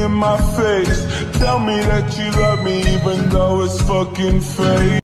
in my face. Tell me that you love me even though it's fucking fake.